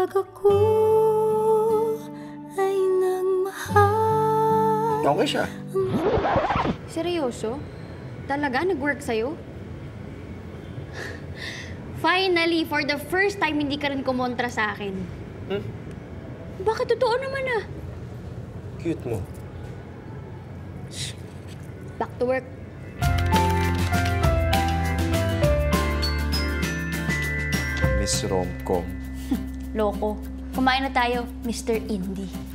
kapag ako ay nagmahal. Okay siya. Seryoso? Talaga? Nag-work sa'yo? Finally, for the first time, hindi ka rin kumontra sa akin. Bakit totoo naman ah? Cute mo. Back to work. Miss RomCom. Loko. Kumain na tayo, Mr. Indie.